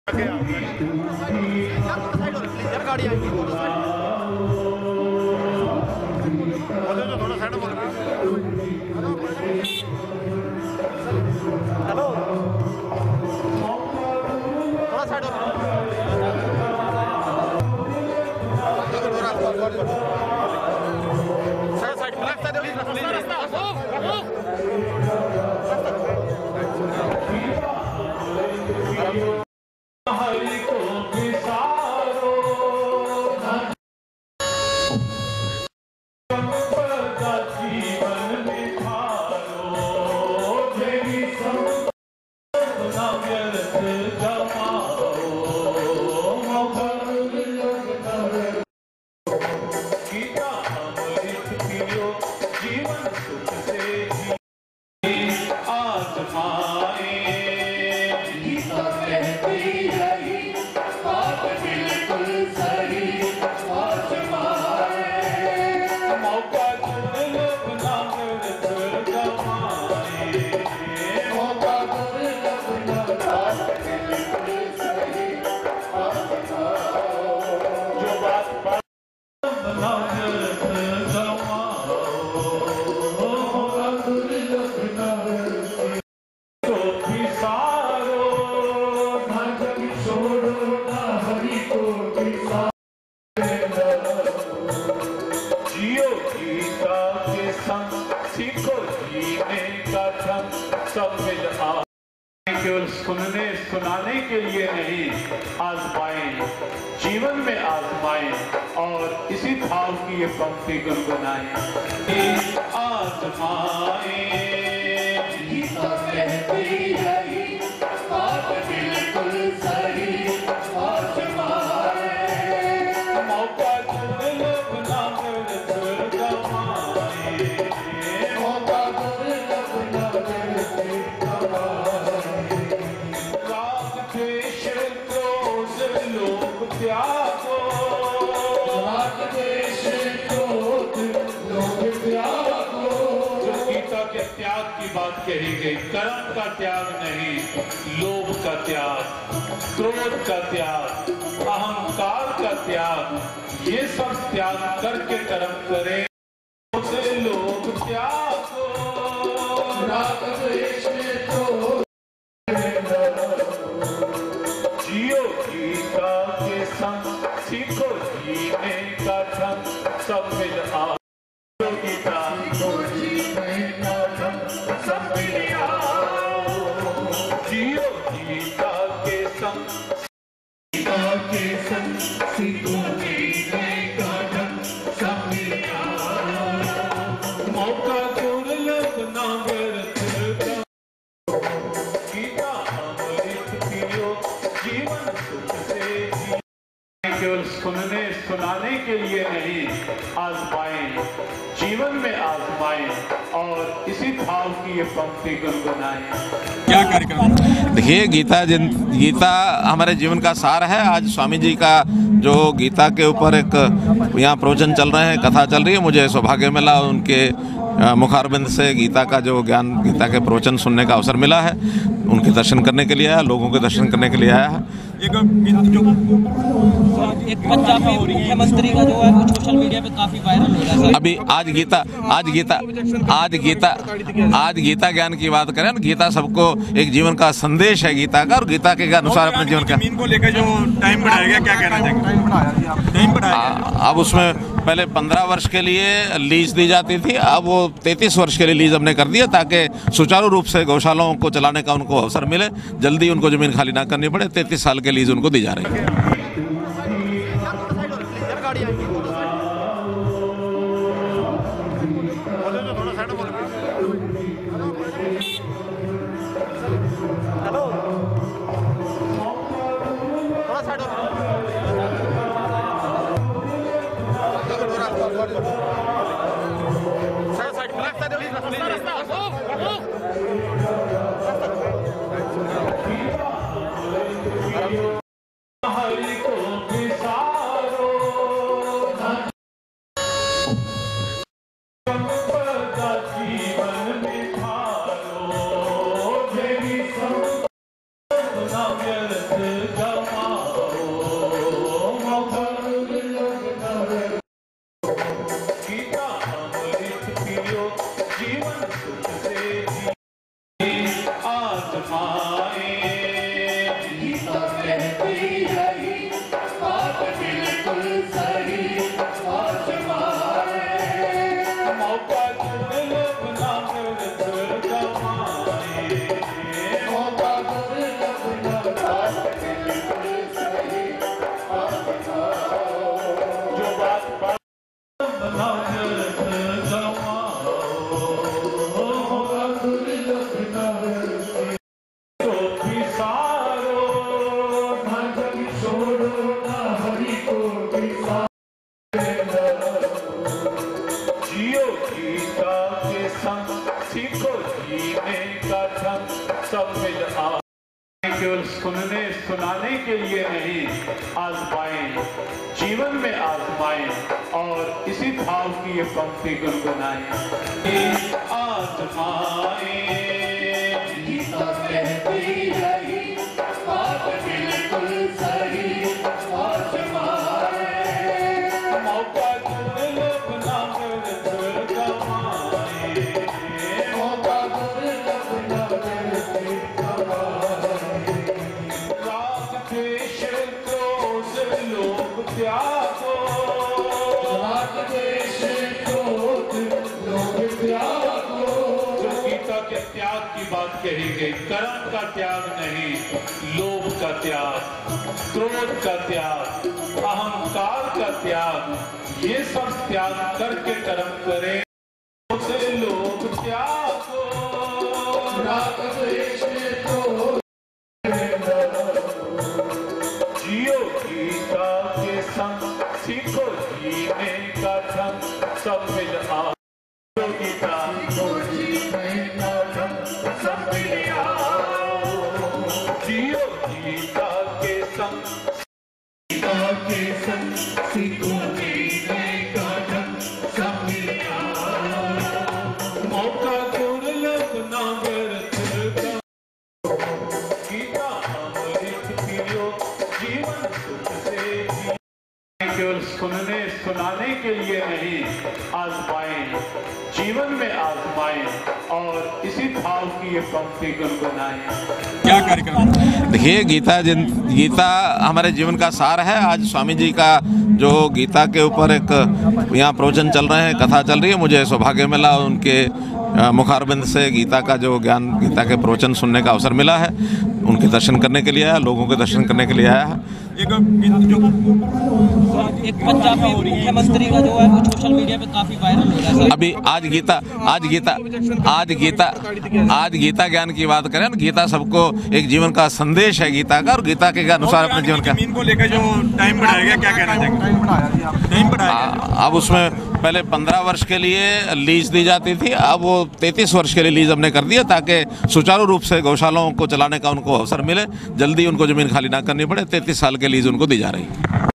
गाड़ी आएगी थोड़ा साइड में हेलो थोड़ा साइड केवल सुनने सुनाने के लिए नहीं, आजमाएं, जीवन में आजमाएं और इसी भाव की ये पंक्ति गुनगुनाएं। आजमाएं त्याग की बात कही गई, कर्म का त्याग नहीं, लोभ का त्याग, क्रोध का त्याग, अहंकार का त्याग, ये सब त्याग करके कर्म करें। लोभ त्यागो, राग द्वेष को जियो गीता के संग, सीखो जीने का ढंग, सब मिल आओ गीता मौका दुर्लभ ना व्यर्थ, गीता अमृत पियो, जीवन सुख से जी। केवल सुनने सुनाने के लिए नहीं, आजमाएं, जीवन में आजमाएं और इसी भाव की ये पंक्ति गुनगुनाएं। क्या कार्यक्रम? देखिए, गीता हमारे जीवन का सार है। आज स्वामी जी का जो गीता के ऊपर एक यहाँ प्रवचन चल रहे हैं, कथा चल रही है, मुझे सौभाग्य मिला उनके मुखारबिंद से गीता का जो ज्ञान, गीता के प्रवचन सुनने का अवसर मिला है। उनके दर्शन करने के लिए आया, लोगों के दर्शन करने के लिए आया है। एक पंजाब में मुख्यमंत्री का जो है वो सोशल मीडिया पे काफी वायरल हो रहा है। अभी आज गीता ज्ञान की बात करें, गीता सबको एक जीवन का संदेश है गीता का, और गीता के अनुसार अपने जीवन का जमीन को लेकर जो टाइम बढ़ाया गया, क्या कहना चाहेंगे? टाइम बढ़ाया अब उसमें पहले 15 वर्ष के लिए लीज दी जाती थी, अब वो 33 वर्ष के लिए लीज हमने कर दिया, ताकि सुचारू रूप से गौशालाओं को चलाने का उनको अवसर मिले, जल्दी उनको जमीन खाली ना करनी पड़े। 33 साल के लीज उनको दी जा रही है। हरि कहती रही बात बिल्कुल सही मौका दुर्लभ ना मिलत कमाए मौका दुर्लभ ना बात बिल्कुल सही जो बात ना मिलत जियो गीता के संग सीखो जीने का ढंग सब मिल केवल सुनने सुनाने के लिए नहीं आजमाएं जीवन में आजमाएं और इसी भाव की ये पंक्ति गुनगुनाएं आजमाएं गीता कहती रही बात बिल्कुल सही आजमाएं मौका दुर्लभ ना मिलत कमाए मौका दुर्लभ ना मिलत कमाए राग द्वेष क्रोध लोभ त्यागो राग द्वेष क्रोध लोभ त्यागो जो गीता के त्याग की बात कही गई कर्म का त्याग नहीं लोभ का त्याग क्रोध का त्याग अहंकार का त्याग ये सब त्याग करके कर्म करें उसे लोग त्यागो राग द्वेष क्रोध जियो गीता के संग सीखो जीने का ढंग सब मिल आओ गीता जीने का ढंग सब मिल आओ जियो गीता के संग सीखो जीने का ढंग सब मिल आओ मौका दुर्लभ ना मिलत गीता अमृत पियो जीवन सुख से केवल सुनने सुनाने के लिए नहीं आजमाएं जीवन में आजमाएं और इसी भाव की ये पंक्ति गुनगुनाएं क्या कार्यक्रम देखिए गीता हमारे जीवन का सार है। आज स्वामी जी का जो गीता के ऊपर एक यहाँ प्रवचन चल रहे हैं, कथा चल रही है, मुझे सौभाग्य मिला उनके मुखारबिंद से गीता का जो ज्ञान, गीता के प्रवचन सुनने का अवसर मिला है। उनके दर्शन करने के लिए आया, लोगों के दर्शन करने के लिए आया है। एक पंजाब में मुख्यमंत्री का जो है वो सोशल मीडिया पे काफी वायरल हो रहा है। अभी आज गीता ज्ञान की बात करें, गीता सबको एक जीवन का संदेश है गीता का, और गीता के अनुसार अपने जीवन का जमीन को लेकर जो टाइम बढ़ाया गया, क्या कहना चाहेंगे? टाइम बढ़ाया अब उसमें पहले 15 वर्ष के लिए लीज दी जाती थी, अब वो 33 वर्ष के लिए लीज हमने कर दिया ताकि सुचारू रूप से गौशालाओं को चलाने का उनको अवसर मिले, जल्दी उनको जमीन खाली ना करनी पड़े। 33 साल के लीज उनको दी जा रही है।